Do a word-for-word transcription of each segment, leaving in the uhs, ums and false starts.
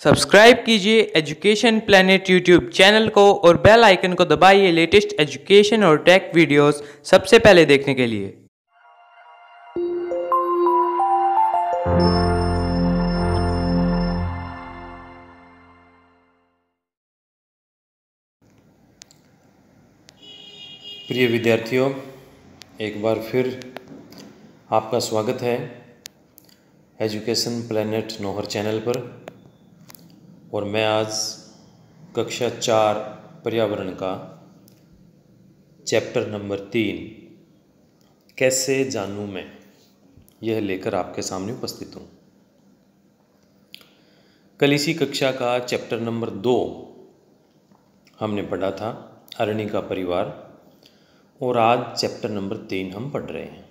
Subscribe कीजिए education planet YouTube channel को और बेल आइकन को दबाइए लेटेस्ट एजुकेशन और टेक वीडियोस सबसे पहले देखने के लिए। प्रिय विद्यार्थियों, एक बार फिर आपका स्वागत है एजुकेशन प्लेनेट नौहर चैनल पर। और मैं आज कक्षा चार पर्यावरण का चैप्टर नंबर तीन कैसे जानूं मैं, यह लेकर आपके सामने उपस्थित हूँ। कल इसी कक्षा का चैप्टर नंबर दो हमने पढ़ा था, अरणी का परिवार, और आज चैप्टर नंबर तीन हम पढ़ रहे हैं।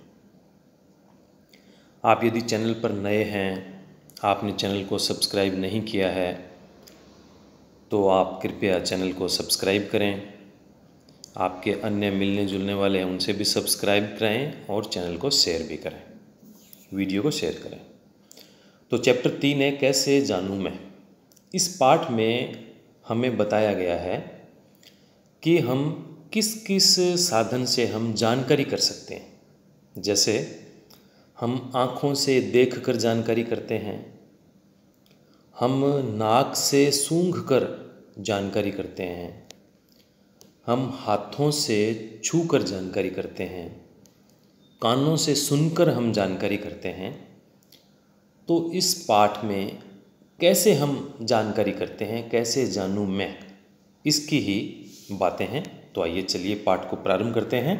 आप यदि चैनल पर नए हैं, आपने चैनल को सब्सक्राइब नहीं किया है, तो आप कृपया चैनल को सब्सक्राइब करें। आपके अन्य मिलने जुलने वाले हैं उनसे भी सब्सक्राइब करें और चैनल को शेयर भी करें, वीडियो को शेयर करें। तो चैप्टर तीन है कैसे जानूं मैं। इस पाठ में हमें बताया गया है कि हम किस किस साधन से हम जानकारी कर सकते हैं। जैसे हम आँखों से देखकर जानकारी करते हैं, हम नाक से सूंघकर जानकारी करते हैं, हम हाथों से छूकर जानकारी करते हैं, कानों से सुनकर हम जानकारी करते हैं। तो इस पाठ में कैसे हम जानकारी करते हैं, कैसे जानूं मैं, इसकी ही बातें हैं। तो आइए चलिए पाठ को प्रारंभ करते हैं।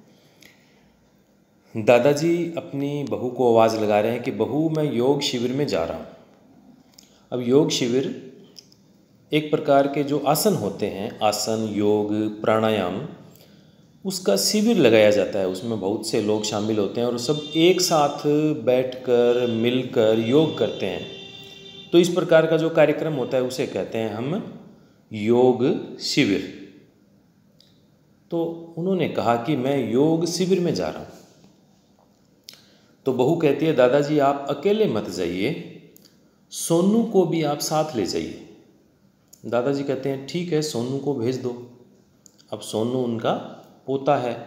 दादाजी अपनी बहू को आवाज़ लगा रहे हैं कि बहू, मैं योग शिविर में जा रहा हूँ। अब योग शिविर एक प्रकार के जो आसन होते हैं, आसन, योग, प्राणायाम, उसका शिविर लगाया जाता है। उसमें बहुत से लोग शामिल होते हैं और सब एक साथ बैठकर मिलकर योग करते हैं। तो इस प्रकार का जो कार्यक्रम होता है उसे कहते हैं हम योग शिविर। तो उन्होंने कहा कि मैं योग शिविर में जा रहा हूँ। तो बहू कहती है, दादाजी आप अकेले मत जाइए, सोनू को भी आप साथ ले जाइए। दादाजी कहते हैं ठीक है, सोनू को भेज दो। अब सोनू उनका पोता है।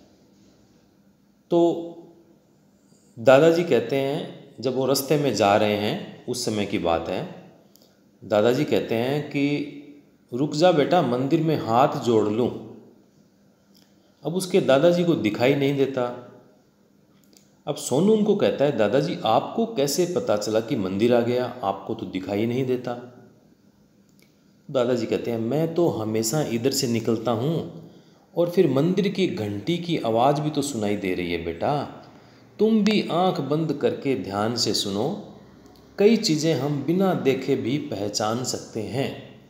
तो दादाजी कहते हैं, जब वो रास्ते में जा रहे हैं उस समय की बात है, दादाजी कहते हैं कि रुक जा बेटा, मंदिर में हाथ जोड़ लूँ। अब उसके दादाजी को दिखाई नहीं देता। अब सोनू उनको कहता है, दादाजी आपको कैसे पता चला कि मंदिर आ गया, आपको तो दिखाई नहीं देता। दादाजी कहते हैं, मैं तो हमेशा इधर से निकलता हूँ और फिर मंदिर की घंटी की आवाज़ भी तो सुनाई दे रही है बेटा। तुम भी आंख बंद करके ध्यान से सुनो, कई चीज़ें हम बिना देखे भी पहचान सकते हैं।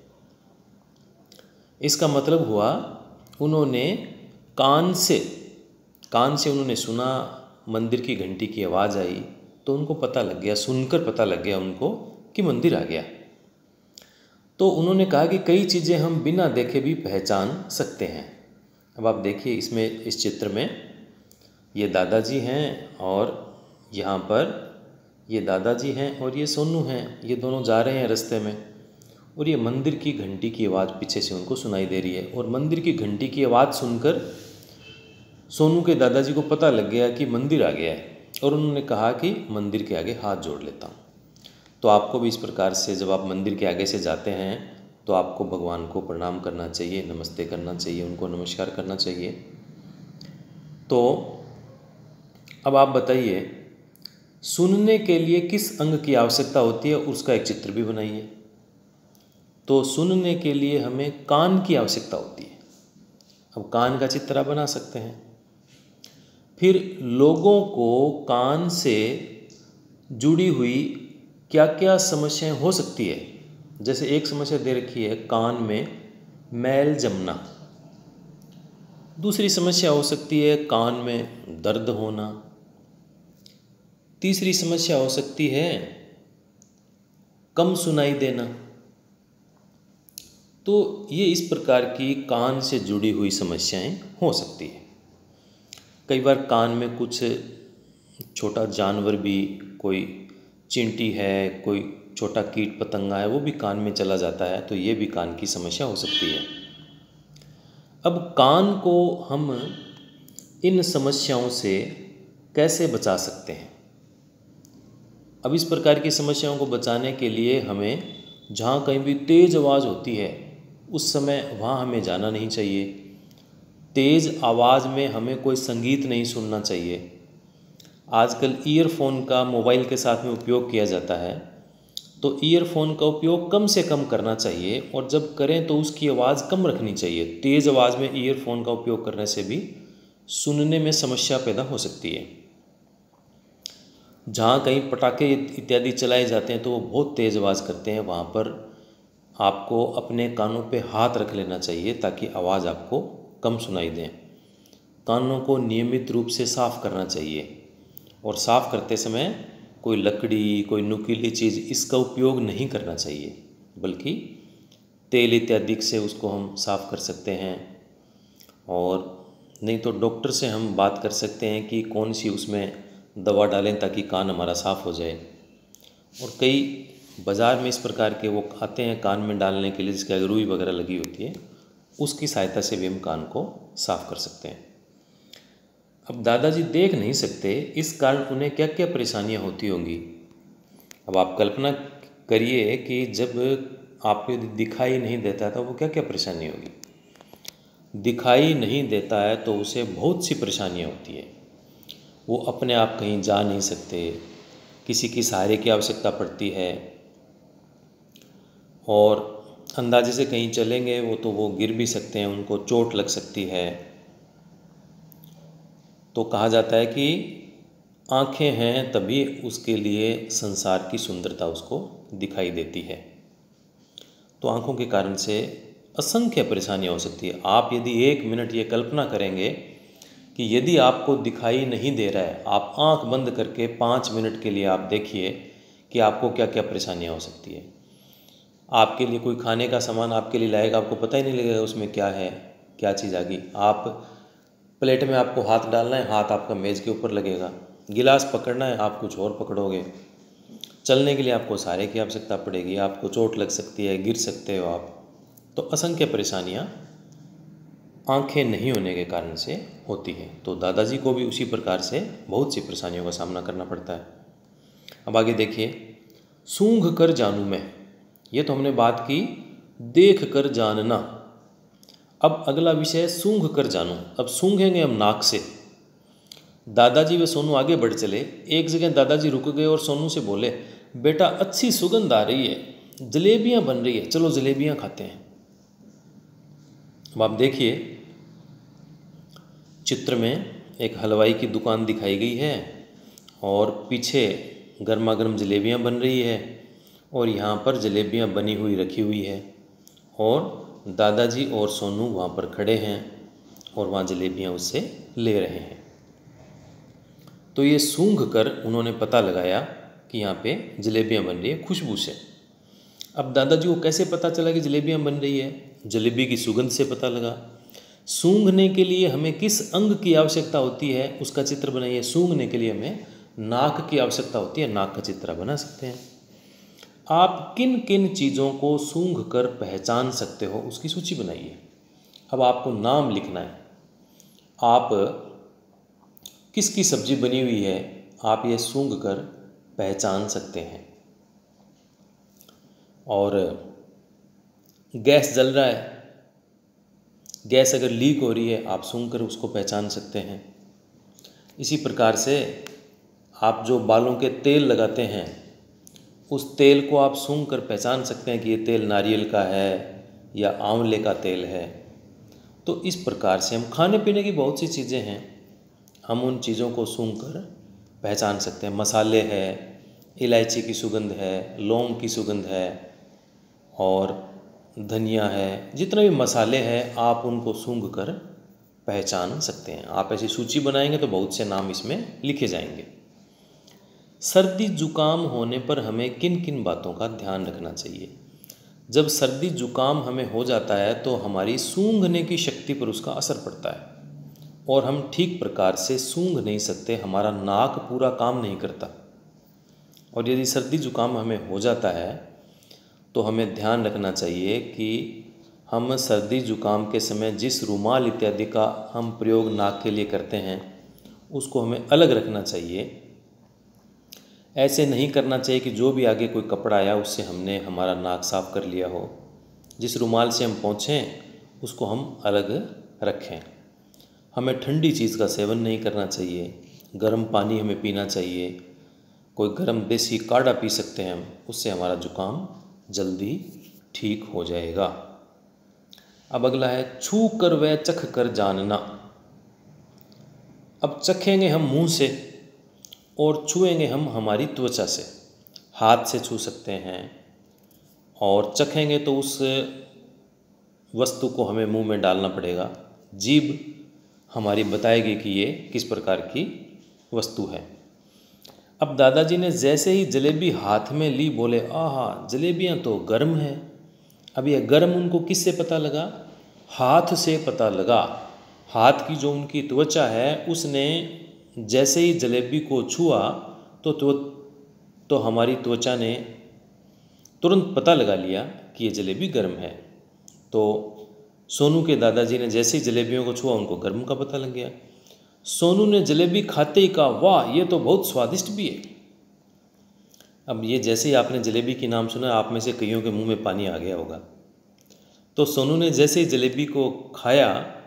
इसका मतलब हुआ उन्होंने कान से कान से उन्होंने सुना, मंदिर की घंटी की आवाज़ आई तो उनको पता लग गया, सुनकर पता लग गया उनको कि मंदिर आ गया। तो उन्होंने कहा कि कई चीज़ें हम बिना देखे भी पहचान सकते हैं। अब आप देखिए, इसमें इस चित्र में ये दादाजी हैं और यहाँ पर ये दादाजी हैं और ये सोनू हैं। ये दोनों जा रहे हैं रास्ते में और ये मंदिर की घंटी की आवाज़ पीछे से उनको सुनाई दे रही है। और मंदिर की घंटी की आवाज़ सुनकर सोनू के दादाजी को पता लग गया कि मंदिर आ गया है और उन्होंने कहा कि मंदिर के आगे हाथ जोड़ लेता हूँ। तो आपको भी इस प्रकार से जब आप मंदिर के आगे से जाते हैं तो आपको भगवान को प्रणाम करना चाहिए, नमस्ते करना चाहिए, उनको नमस्कार करना चाहिए। तो अब आप बताइए, सुनने के लिए किस अंग की आवश्यकता होती है, उसका एक चित्र भी बनाइए। तो सुनने के लिए हमें कान की आवश्यकता होती है। अब कान का चित्र आप बना सकते हैं। फिर लोगों को कान से जुड़ी हुई क्या क्या समस्याएं हो सकती है। जैसे एक समस्या दे रखी है, कान में मैल जमना। दूसरी समस्या हो सकती है कान में दर्द होना। तीसरी समस्या हो सकती है कम सुनाई देना। तो ये इस प्रकार की कान से जुड़ी हुई समस्याएं हो सकती है। कई बार कान में कुछ छोटा जानवर भी, कोई चींटी है, कोई छोटा कीट पतंगा है वो भी कान में चला जाता है, तो ये भी कान की समस्या हो सकती है। अब कान को हम इन समस्याओं से कैसे बचा सकते हैं? अब इस प्रकार की समस्याओं को बचाने के लिए हमें जहाँ कहीं भी तेज़ आवाज़ होती है उस समय वहाँ हमें जाना नहीं चाहिए। तेज़ आवाज़ में हमें कोई संगीत नहीं सुनना चाहिए। आजकल ईयरफोन का मोबाइल के साथ में उपयोग किया जाता है, तो ईयरफोन का उपयोग कम से कम करना चाहिए और जब करें तो उसकी आवाज़ कम रखनी चाहिए। तेज़ आवाज़ में ईयरफोन का उपयोग करने से भी सुनने में समस्या पैदा हो सकती है। जहाँ कहीं पटाखे इत्यादि चलाए जाते हैं तो वो बहुत तेज़ आवाज़ करते हैं, वहाँ पर आपको अपने कानों पे हाथ रख लेना चाहिए ताकि आवाज़ आपको कम सुनाई दें। कानों को नियमित रूप से साफ़ करना चाहिए और साफ़ करते समय कोई लकड़ी, कोई नुकीली चीज़ इसका उपयोग नहीं करना चाहिए, बल्कि तेल इत्यादि से उसको हम साफ़ कर सकते हैं। और नहीं तो डॉक्टर से हम बात कर सकते हैं कि कौन सी उसमें दवा डालें ताकि कान हमारा साफ़ हो जाए। और कई बाज़ार में इस प्रकार के वो आते हैं कान में डालने के लिए, जिसकी रुई वगैरह लगी होती है, उसकी सहायता से भी हम कान को साफ़ कर सकते हैं। अब दादाजी देख नहीं सकते, इस कारण उन्हें क्या क्या परेशानियां होती होंगी। अब आप कल्पना करिए कि जब आपको दिखाई नहीं देता तो वो क्या क्या परेशानी होगी। दिखाई नहीं देता है तो उसे बहुत सी परेशानियां होती है। वो अपने आप कहीं जा नहीं सकते, किसी की सहारे की आवश्यकता पड़ती है, और अंदाजे से कहीं चलेंगे वो तो वो गिर भी सकते हैं, उनको चोट लग सकती है। तो कहा जाता है कि आँखें हैं तभी उसके लिए संसार की सुंदरता उसको दिखाई देती है। तो आँखों के कारण से असंख्य परेशानियाँ हो सकती है। आप यदि एक मिनट ये कल्पना करेंगे कि यदि आपको दिखाई नहीं दे रहा है, आप आँख बंद करके पाँच मिनट के लिए आप देखिए कि आपको क्या क्या परेशानियाँ हो सकती है। आपके लिए कोई खाने का सामान आपके लिए लाएगा, आपको पता ही नहीं लगेगा उसमें क्या है, क्या चीज़ आ गई। आप प्लेट में आपको हाथ डालना है, हाथ आपका मेज़ के ऊपर लगेगा। गिलास पकड़ना है, आप कुछ और पकड़ोगे। चलने के लिए आपको सहारे की आवश्यकता पड़ेगी, आपको चोट लग सकती है, गिर सकते हो आप। तो असंख्य परेशानियाँ आंखें नहीं होने के कारण से होती है। तो दादाजी को भी उसी प्रकार से बहुत सी परेशानियों का सामना करना पड़ता है। अब आगे देखिए, सूंघ कर जानूँ मैं, ये तो हमने बात की देख कर जानना। अब अगला विषय सूंघ कर जानूँ। अब सूंघेंगे हम नाक से। दादाजी व सोनू आगे बढ़ चले। एक जगह दादाजी रुक गए और सोनू से बोले, बेटा अच्छी सुगंध आ रही है, जलेबियाँ बन रही है, चलो जलेबियाँ खाते हैं। अब आप देखिए, चित्र में एक हलवाई की दुकान दिखाई गई है और पीछे गर्मा गर्म जलेबियाँ बन रही है और यहाँ पर जलेबियाँ बनी हुई रखी हुई है और दादाजी और सोनू वहाँ पर खड़े हैं और वहाँ जलेबियाँ उससे ले रहे हैं। तो ये सूंघ कर उन्होंने पता लगाया कि यहाँ पे जलेबियाँ बन रही है खुशबू से। अब दादाजी को कैसे पता चला कि जलेबियाँ बन रही है? जलेबी की सुगंध से पता लगा। सूंघने के लिए हमें किस अंग की आवश्यकता होती है उसका चित्र बनाइए। सूंघने के लिए हमें नाक की आवश्यकता होती है, नाक का चित्र बना सकते हैं। आप किन किन चीज़ों को सूंघ कर पहचान सकते हो उसकी सूची बनाइए। अब आपको नाम लिखना है। आप किसकी सब्जी बनी हुई है आप ये सूंघ कर पहचान सकते हैं। और गैस जल रहा है, गैस अगर लीक हो रही है आप सूंघ कर उसको पहचान सकते हैं। इसी प्रकार से आप जो बालों के तेल लगाते हैं उस तेल को आप सूंघ कर पहचान सकते हैं कि ये तेल नारियल का है या आंवले का तेल है। तो इस प्रकार से हम खाने पीने की बहुत सी चीज़ें हैं, हम उन चीज़ों को सूंघ कर पहचान सकते हैं। मसाले है, इलायची की सुगंध है, लौंग की सुगंध है और धनिया है, जितने भी मसाले हैं आप उनको सूंघ कर पहचान सकते हैं। आप ऐसी सूची बनाएंगे तो बहुत से नाम इसमें लिखे जाएंगे। सर्दी जुकाम होने पर हमें किन किन बातों का ध्यान रखना चाहिए? जब सर्दी जुकाम हमें हो जाता है तो हमारी सूंघने की शक्ति पर उसका असर पड़ता है और हम ठीक प्रकार से सूंघ नहीं सकते, हमारा नाक पूरा काम नहीं करता। और यदि सर्दी जुकाम हमें हो जाता है तो हमें ध्यान रखना चाहिए कि हम सर्दी जुकाम के समय जिस रुमाल इत्यादि का हम प्रयोग नाक के लिए करते हैं उसको हमें अलग रखना चाहिए। ऐसे नहीं करना चाहिए कि जो भी आगे कोई कपड़ा आया उससे हमने हमारा नाक साफ कर लिया हो। जिस रुमाल से हम पहुँचें उसको हम अलग रखें। हमें ठंडी चीज़ का सेवन नहीं करना चाहिए। गर्म पानी हमें पीना चाहिए। कोई गर्म देसी काढ़ा पी सकते हैं हम, उससे हमारा जुकाम जल्दी ठीक हो जाएगा। अब अगला है छू कर व चख कर जानना। अब चखेंगे हम मुंह से और छुएंगे हम हमारी त्वचा से। हाथ से छू सकते हैं और चखेंगे तो उस वस्तु को हमें मुंह में डालना पड़ेगा। जीभ हमारी बताएगी कि ये किस प्रकार की वस्तु है। अब दादाजी ने जैसे ही जलेबी हाथ में ली बोले, आहा जलेबियाँ तो गर्म है। अब यह गर्म उनको किससे पता लगा? हाथ से पता लगा। हाथ की जो उनकी त्वचा है उसने जैसे ही जलेबी को छुआ तो त्व तो हमारी त्वचा ने तुरंत पता लगा लिया कि ये जलेबी गर्म है। तो सोनू के दादाजी ने जैसे ही जलेबियों को छुआ उनको गर्म का पता लग गया। सोनू ने जलेबी खाते ही कहा, वाह ये तो बहुत स्वादिष्ट भी है। अब ये जैसे ही आपने जलेबी की नाम सुना आप में से कईयों के मुंह में पानी आ गया होगा। तो सोनू ने जैसे ही जलेबी को खाया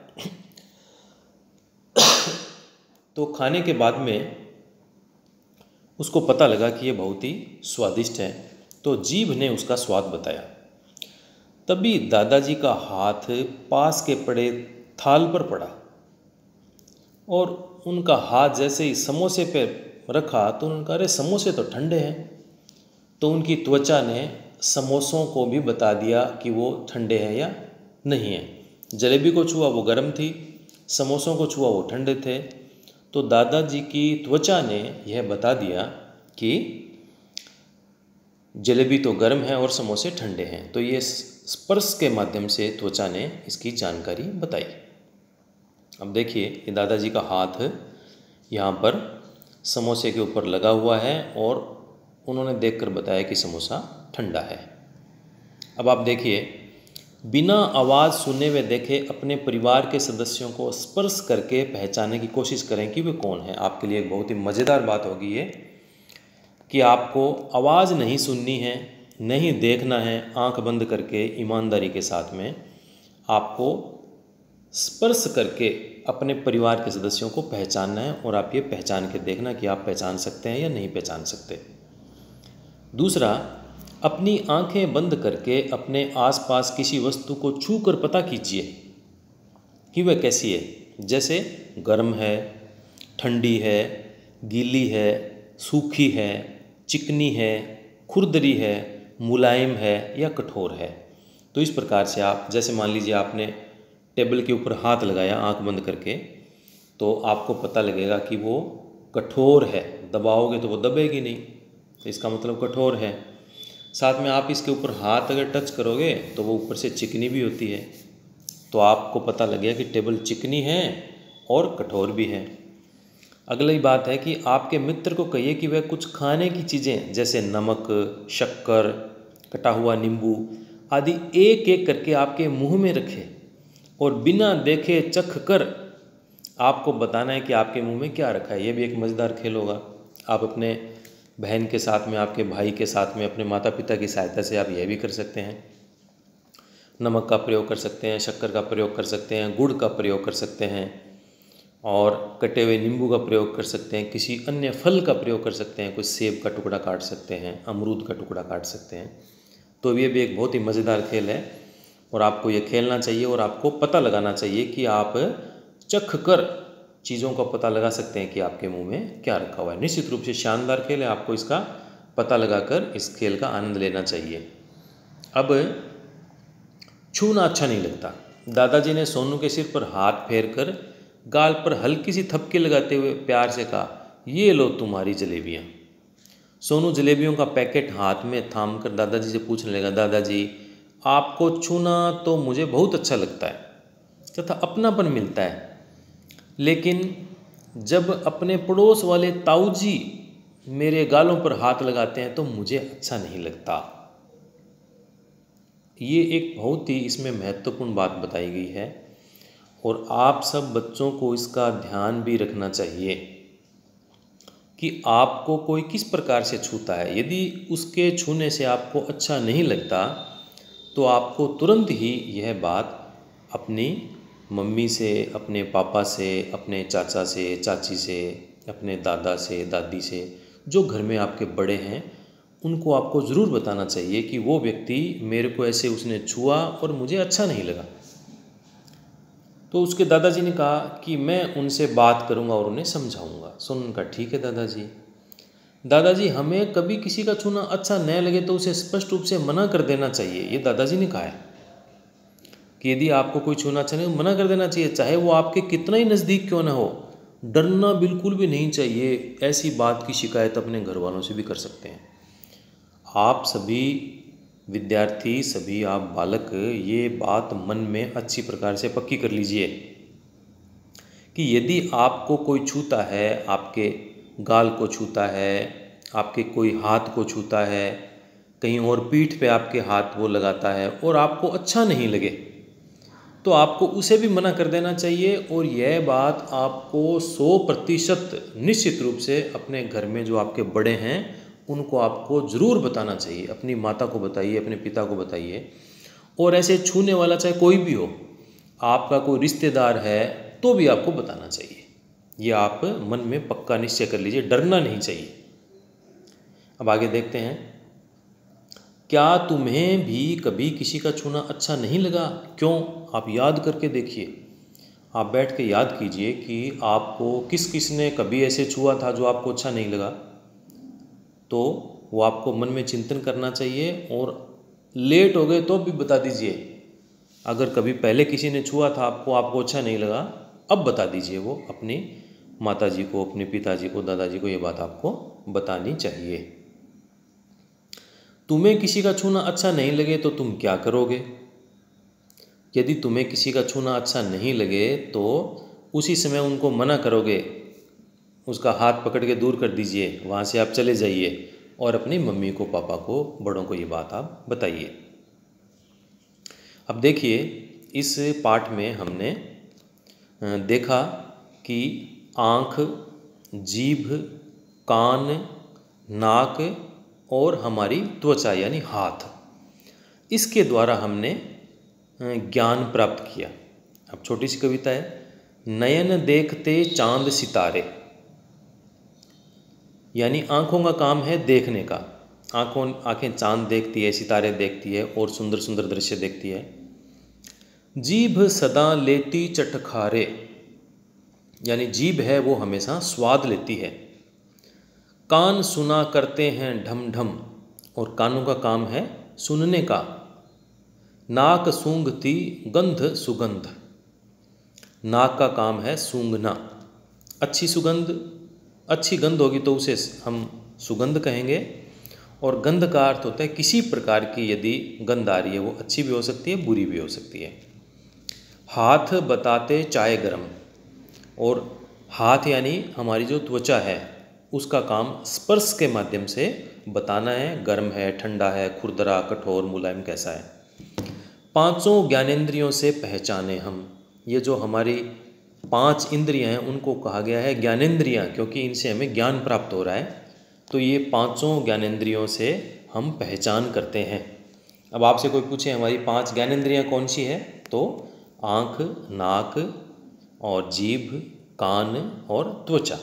तो खाने के बाद में उसको पता लगा कि ये बहुत ही स्वादिष्ट है। तो जीभ ने उसका स्वाद बताया। तभी दादाजी का हाथ पास के पड़े थाल पर पड़ा और उनका हाथ जैसे ही समोसे पे रखा तो उन्होंने कहा, अरे समोसे तो ठंडे हैं। तो उनकी त्वचा ने समोसों को भी बता दिया कि वो ठंडे हैं या नहीं हैं। जलेबी को छुआ वो गर्म थी, समोसों को छुआ वो ठंडे थे। तो दादाजी की त्वचा ने यह बता दिया कि जलेबी तो गर्म है और समोसे ठंडे हैं। तो ये स्पर्श के माध्यम से त्वचा ने इसकी जानकारी बताई। अब देखिए ये दादाजी का हाथ यहाँ पर समोसे के ऊपर लगा हुआ है और उन्होंने देखकर बताया कि समोसा ठंडा है। अब आप देखिए, बिना आवाज़ सुने व देखे अपने परिवार के सदस्यों को स्पर्श करके पहचानने की कोशिश करें कि वे कौन है। आपके लिए एक बहुत ही मज़ेदार बात होगी ये कि आपको आवाज़ नहीं सुननी है, नहीं देखना है। आंख बंद करके ईमानदारी के साथ में आपको स्पर्श करके अपने परिवार के सदस्यों को पहचानना है और आप ये पहचान के देखना कि आप पहचान सकते हैं या नहीं पहचान सकते। दूसरा, अपनी आंखें बंद करके अपने आसपास किसी वस्तु को छू कर पता कीजिए कि वह कैसी है। जैसे गर्म है, ठंडी है, गीली है, सूखी है, चिकनी है, खुरदरी है, मुलायम है या कठोर है। तो इस प्रकार से आप, जैसे मान लीजिए आपने टेबल के ऊपर हाथ लगाया आंख बंद करके, तो आपको पता लगेगा कि वो कठोर है। दबाओगे तो वो दबेगी नहीं, तो इसका मतलब कठोर है। साथ में आप इसके ऊपर हाथ अगर टच करोगे तो वो ऊपर से चिकनी भी होती है, तो आपको पता लग गया कि टेबल चिकनी है और कठोर भी है। अगली बात है कि आपके मित्र को कहिए कि वह कुछ खाने की चीज़ें जैसे नमक, शक्कर, कटा हुआ नींबू आदि एक एक करके आपके मुंह में रखे और बिना देखे चख कर आपको बताना है कि आपके मुंह में क्या रखा है। ये भी एक मज़ेदार खेल होगा। आप अपने बहन के साथ में, आपके भाई के साथ में, अपने माता पिता की सहायता से आप यह भी कर सकते हैं। नमक का प्रयोग कर सकते हैं, शक्कर का प्रयोग कर सकते हैं, गुड़ का प्रयोग कर सकते हैं और कटे हुए नींबू का प्रयोग कर सकते हैं। किसी अन्य फल का प्रयोग कर सकते हैं, कुछ सेब का टुकड़ा काट सकते हैं, अमरूद का टुकड़ा काट सकते हैं। तो ये भी एक बहुत ही मज़ेदार खेल है और आपको ये खेलना चाहिए और आपको पता लगाना चाहिए कि आप चख कर चीज़ों का पता लगा सकते हैं कि आपके मुंह में क्या रखा हुआ है। निश्चित रूप से शानदार खेल है, आपको इसका पता लगाकर इस खेल का आनंद लेना चाहिए। अब छूना अच्छा नहीं लगता। दादाजी ने सोनू के सिर पर हाथ फेर कर गाल पर हल्की सी थपकी लगाते हुए प्यार से कहा, ये लो तुम्हारी जलेबियाँ। सोनू जलेबियों का पैकेट हाथ में थाम कर दादाजी से पूछने लगा, दादाजी आपको छूना तो मुझे बहुत अच्छा लगता है तथा अपनापन मिलता है, लेकिन जब अपने पड़ोस वाले ताऊ जी मेरे गालों पर हाथ लगाते हैं तो मुझे अच्छा नहीं लगता। ये एक बहुत ही इसमें महत्वपूर्ण बात बताई गई है और आप सब बच्चों को इसका ध्यान भी रखना चाहिए कि आपको कोई किस प्रकार से छूता है। यदि उसके छूने से आपको अच्छा नहीं लगता तो आपको तुरंत ही यह बात अपनी मम्मी से, अपने पापा से, अपने चाचा से, चाची से, अपने दादा से, दादी से, जो घर में आपके बड़े हैं, उनको आपको ज़रूर बताना चाहिए कि वो व्यक्ति मेरे को ऐसे उसने छुआ और मुझे अच्छा नहीं लगा। तो उसके दादाजी ने कहा कि मैं उनसे बात करूंगा और उन्हें समझाऊंगा। सुन उनका ठीक है दादाजी। दादाजी हमें कभी किसी का छूना अच्छा न लगे तो उसे स्पष्ट रूप से मना कर देना चाहिए। ये दादाजी ने कहा है कि यदि आपको कोई छूना अच्छा नहीं मना कर देना चाहिए, चाहे वो आपके कितना ही नज़दीक क्यों ना हो। डरना बिल्कुल भी नहीं चाहिए। ऐसी बात की शिकायत अपने घर वालों से भी कर सकते हैं। आप सभी विद्यार्थी, सभी आप बालक ये बात मन में अच्छी प्रकार से पक्की कर लीजिए कि यदि आपको कोई छूता है, आपके गाल को छूता है, आपके कोई हाथ को छूता है, कहीं और पीठ पे आपके हाथ वो लगाता है और आपको अच्छा नहीं लगे तो आपको उसे भी मना कर देना चाहिए। और यह बात आपको सौ प्रतिशत निश्चित रूप से अपने घर में जो आपके बड़े हैं उनको आपको ज़रूर बताना चाहिए। अपनी माता को बताइए, अपने पिता को बताइए। और ऐसे छूने वाला चाहे कोई भी हो, आपका कोई रिश्तेदार है तो भी आपको बताना चाहिए। ये आप मन में पक्का निश्चय कर लीजिए, डरना नहीं चाहिए। अब आगे देखते हैं, क्या तुम्हें भी कभी किसी का छूना अच्छा नहीं लगा? क्यों? आप याद करके देखिए। आप बैठ के याद कीजिए कि आपको किस किस ने कभी ऐसे छुआ था जो आपको अच्छा नहीं लगा। तो वो आपको मन में चिंतन करना चाहिए और लेट हो गए तो भी बता दीजिए। अगर कभी पहले किसी ने छुआ था आपको, आपको अच्छा नहीं लगा, अब बता दीजिए। वो अपनी माताजी को, अपने पिताजी को, दादाजी को ये बात आपको बतानी चाहिए। तुम्हें किसी का छूना अच्छा नहीं लगे तो तुम क्या करोगे? यदि तुम्हें किसी का छूना अच्छा नहीं लगे तो उसी समय उनको मना करोगे, उसका हाथ पकड़ के दूर कर दीजिए, वहाँ से आप चले जाइए और अपनी मम्मी को, पापा को, बड़ों को ये बात आप बताइए। अब देखिए, इस पाठ में हमने देखा कि आँख, जीभ, कान, नाक और हमारी त्वचा यानी हाथ, इसके द्वारा हमने ज्ञान प्राप्त किया। अब छोटी सी कविता है, नयन देखते चांद सितारे, यानी आँखों का काम है देखने का। आँखों आँखें चांद देखती है, सितारे देखती है और सुंदर सुंदर दृश्य देखती है। जीभ सदा लेती चटखारे, यानी जीभ है वो हमेशा स्वाद लेती है। कान सुना करते हैं ढम ढम, और कानों का काम है सुनने का। नाक सूंघती गंध सुगंध, नाक का काम है सूंघना। अच्छी सुगंध, अच्छी गंध होगी तो उसे हम सुगंध कहेंगे। और गंध का अर्थ होता है किसी प्रकार की यदि गंध आ रही है, वो अच्छी भी हो सकती है, बुरी भी हो सकती है। हाथ बताते चाय गरम, और हाथ यानी हमारी जो त्वचा है उसका काम स्पर्श के माध्यम से बताना है, गर्म है, ठंडा है, खुरदरा, कठोर, मुलायम कैसा है। पांचों ज्ञानेंद्रियों से पहचाने हम, ये जो हमारी पांच इंद्रियां हैं उनको कहा गया है ज्ञानेंद्रियां, क्योंकि इनसे हमें ज्ञान प्राप्त हो रहा है। तो ये पांचों ज्ञानेंद्रियों से हम पहचान करते हैं। अब आपसे कोई पूछे हमारी पांच ज्ञानेंद्रियां कौन सी है, तो आँख, नाक और जीभ, कान और त्वचा।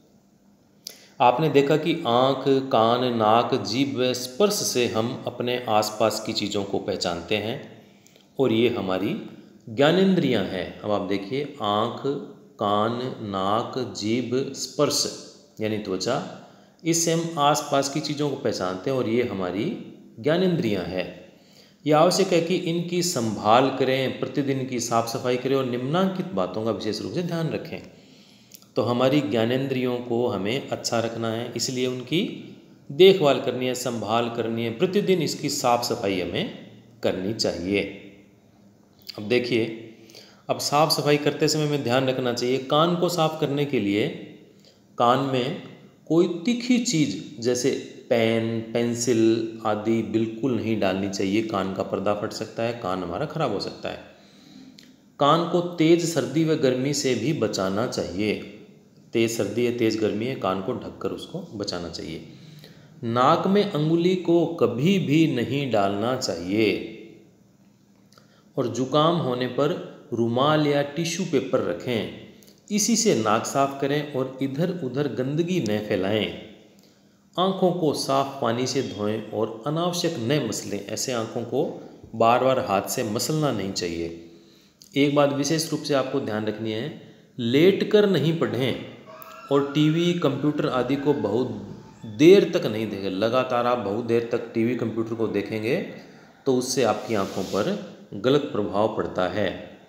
आपने देखा कि आँख, कान, नाक, जीभ व स्पर्श से हम अपने आसपास की चीज़ों को पहचानते हैं और ये हमारी ज्ञानेंद्रियां हैं। अब आप देखिए, आँख, कान, नाक, जीभ, स्पर्श यानी त्वचा, इससे हम आसपास की चीज़ों को पहचानते हैं और ये हमारी ज्ञानेंद्रियां हैं। यह आवश्यक है कि इनकी संभाल करें, प्रतिदिन की साफ सफाई करें और निम्नांकित बातों का विशेष रूप से ध्यान रखें। तो हमारी ज्ञानेंद्रियों को हमें अच्छा रखना है, इसलिए उनकी देखभाल करनी है, संभाल करनी है, प्रतिदिन इसकी साफ सफाई हमें करनी चाहिए। अब देखिए, अब साफ सफाई करते समय हमें ध्यान रखना चाहिए, कान को साफ करने के लिए कान में कोई तीखी चीज़ जैसे पेन, पेंसिल आदि बिल्कुल नहीं डालनी चाहिए। कान का पर्दा फट सकता है, कान हमारा खराब हो सकता है। कान को तेज़ सर्दी व गर्मी से भी बचाना चाहिए। तेज़ सर्दी है, तेज़ गर्मी है, कान को ढककर उसको बचाना चाहिए। नाक में अंगुली को कभी भी नहीं डालना चाहिए और जुकाम होने पर रुमाल या टिश्यू पेपर रखें। इसी से नाक साफ करें और इधर उधर गंदगी न फैलाएं। आँखों को साफ पानी से धोएं और अनावश्यक न मसलें। ऐसे आँखों को बार बार हाथ से मसलना नहीं चाहिए। एक बात विशेष रूप से आपको ध्यान रखनी है, लेट कर नहीं पढ़ें और टीवी, कंप्यूटर आदि को बहुत देर तक नहीं देखें। लगातार आप बहुत देर तक टीवी, कंप्यूटर को देखेंगे तो उससे आपकी आँखों पर गलत प्रभाव पड़ता है।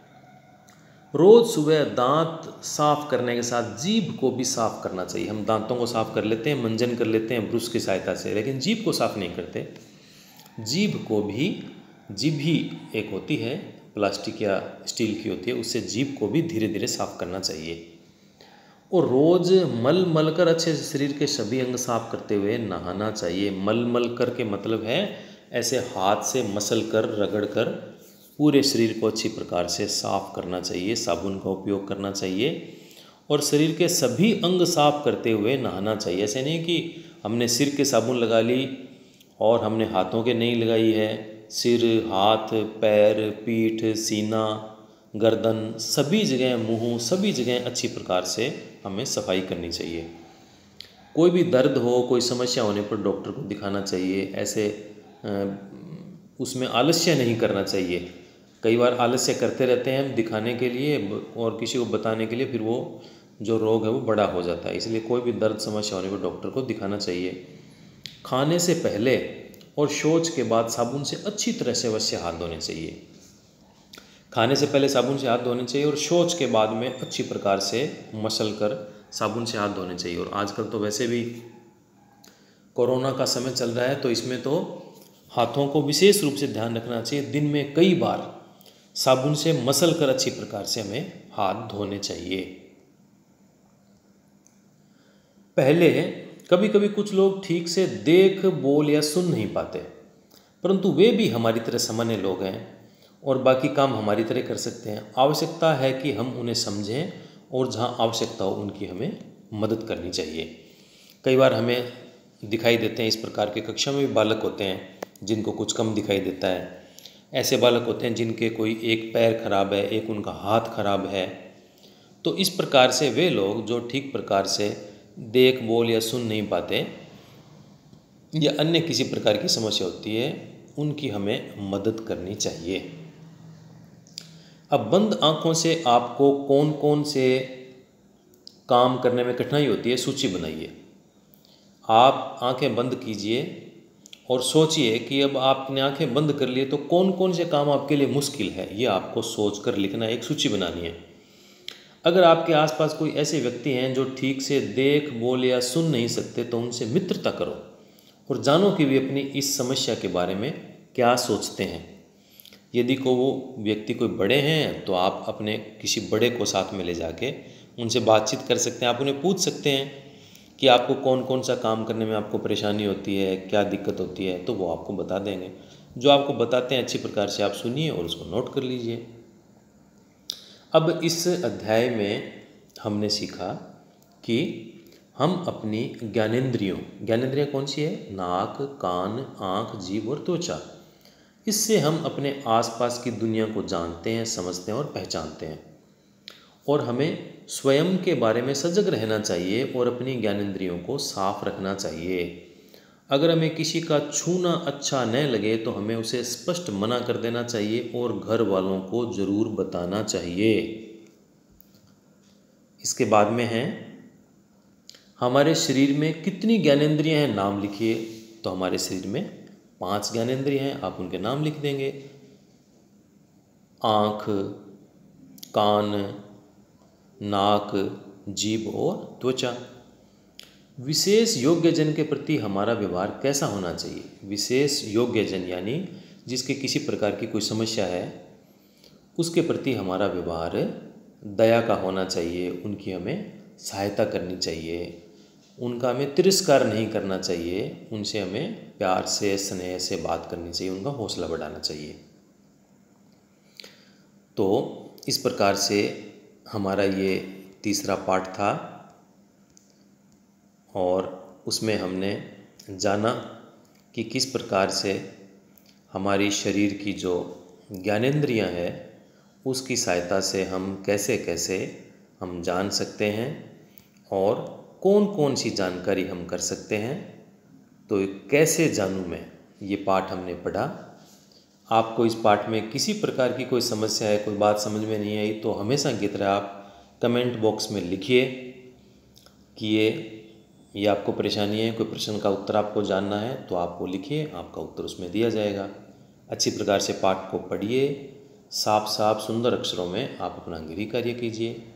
रोज़ सुबह दांत साफ करने के साथ जीभ को भी साफ करना चाहिए। हम दांतों को साफ कर लेते हैं, मंजन कर लेते हैं ब्रश की सहायता से, लेकिन जीभ को साफ नहीं करते। जीभ को भी, जीभ ही एक होती है, प्लास्टिक या स्टील की होती है, उससे जीभ को भी धीरे धीरे साफ करना चाहिए। और रोज़ मल मल कर अच्छे से शरीर के सभी अंग साफ करते हुए नहाना चाहिए। मल मल कर के मतलब है ऐसे हाथ से मसल कर, रगड़ कर पूरे शरीर को अच्छी प्रकार से साफ करना चाहिए। साबुन का उपयोग करना चाहिए और शरीर के सभी अंग साफ करते हुए नहाना चाहिए। ऐसे नहीं कि हमने सिर के साबुन लगा ली और हमने हाथों के नहीं लगाई है। सिर, हाथ, पैर, पीठ, सीना, गर्दन, सभी जगह, मुंह, सभी जगह अच्छी प्रकार से हमें सफाई करनी चाहिए। कोई भी दर्द हो, कोई समस्या होने पर डॉक्टर को दिखाना चाहिए। ऐसे उसमें आलस्य नहीं करना चाहिए। कई बार आलस्य करते रहते हैं हम दिखाने के लिए और किसी को बताने के लिए, फिर वो जो रोग है वो बड़ा हो जाता है। इसलिए कोई भी दर्द समस्या होने पर डॉक्टर को दिखाना चाहिए। खाने से पहले और शौच के बाद साबुन से अच्छी तरह से अवश्य हाथ धोने चाहिए। खाने से पहले साबुन से हाथ धोने चाहिए और शौच के बाद में अच्छी प्रकार से मसल कर साबुन से हाथ धोने चाहिए। और आजकल तो वैसे भी कोरोना का समय चल रहा है, तो इसमें तो हाथों को विशेष रूप से ध्यान रखना चाहिए। दिन में कई बार साबुन से मसल कर अच्छी प्रकार से हमें हाथ धोने चाहिए। पहले कभी कभी कुछ लोग ठीक से देख, बोल या सुन नहीं पाते, परंतु वे भी हमारी तरह सामान्य लोग हैं और बाकी काम हमारी तरह कर सकते हैं। आवश्यकता है कि हम उन्हें समझें और जहाँ आवश्यकता हो उनकी हमें मदद करनी चाहिए। कई बार हमें दिखाई देते हैं इस प्रकार के, कक्षा में भी बालक होते हैं जिनको कुछ कम दिखाई देता है। ऐसे बालक होते हैं जिनके कोई एक पैर खराब है, एक उनका हाथ खराब है। तो इस प्रकार से वे लोग जो ठीक प्रकार से देख, बोल या सुन नहीं पाते या अन्य किसी प्रकार की समस्या होती है, उनकी हमें मदद करनी चाहिए। अब बंद आँखों से आपको कौन कौन से काम करने में कठिनाई होती है, सूची बनाइए। आप आंखें बंद कीजिए और सोचिए कि अब आपने आंखें बंद कर लिए तो कौन कौन से काम आपके लिए मुश्किल है, ये आपको सोचकर लिखना, एक सूची बनानी है। अगर आपके आसपास कोई ऐसे व्यक्ति हैं जो ठीक से देख, बोल या सुन नहीं सकते, तो उनसे मित्रता करो और जानो कि वे अपनी इस समस्या के बारे में क्या सोचते हैं। यदि को वो व्यक्ति कोई बड़े हैं तो आप अपने किसी बड़े को साथ में ले जाके उनसे बातचीत कर सकते हैं। आप उन्हें पूछ सकते हैं कि आपको कौन कौन सा काम करने में आपको परेशानी होती है, क्या दिक्कत होती है, तो वो आपको बता देंगे। जो आपको बताते हैं अच्छी प्रकार से आप सुनिए और उसको नोट कर लीजिए। अब इस अध्याय में हमने सीखा कि हम अपनी ज्ञानेंद्रियों, ज्ञानेंद्रियाँ कौन सी है? नाक, कान, आँख, जीभ और त्वचा। इससे हम अपने आसपास की दुनिया को जानते हैं, समझते हैं और पहचानते हैं। और हमें स्वयं के बारे में सजग रहना चाहिए और अपनी ज्ञानेंद्रियों को साफ रखना चाहिए। अगर हमें किसी का छूना अच्छा न लगे तो हमें उसे स्पष्ट मना कर देना चाहिए और घर वालों को ज़रूर बताना चाहिए। इसके बाद में है हमारे शरीर में कितनी ज्ञानेंद्रियां हैं, नाम लिखिए। तो हमारे शरीर में पांच ज्ञानेंद्रिय हैं, आप उनके नाम लिख देंगे। आँख, कान, नाक, जीभ और त्वचा। विशेष योग्यजन के प्रति हमारा व्यवहार कैसा होना चाहिए? विशेष योग्यजन यानी जिसके किसी प्रकार की कोई समस्या है, उसके प्रति हमारा व्यवहार दया का होना चाहिए, उनकी हमें सहायता करनी चाहिए। उनका हमें तिरस्कार नहीं करना चाहिए, उनसे हमें प्यार से स्नेह से बात करनी चाहिए, उनका हौसला बढ़ाना चाहिए। तो इस प्रकार से हमारा ये तीसरा पाठ था और उसमें हमने जाना कि किस प्रकार से हमारी शरीर की जो ज्ञानेंद्रियां हैं उसकी सहायता से हम कैसे कैसे हम जान सकते हैं और कौन कौन सी जानकारी हम कर सकते हैं। तो कैसे जानूं मैं, ये पाठ हमने पढ़ा। आपको इस पाठ में किसी प्रकार की कोई समस्या है, कोई बात समझ में नहीं आई तो हमेशा की तरह आप कमेंट बॉक्स में लिखिए कि ये ये आपको परेशानी है, कोई प्रश्न का उत्तर आपको जानना है तो आप वो लिखिए, आपका उत्तर उसमें दिया जाएगा। अच्छी प्रकार से पाठ को पढ़िए, साफ साफ सुंदर अक्षरों में आप अपना गृह कार्य कीजिए।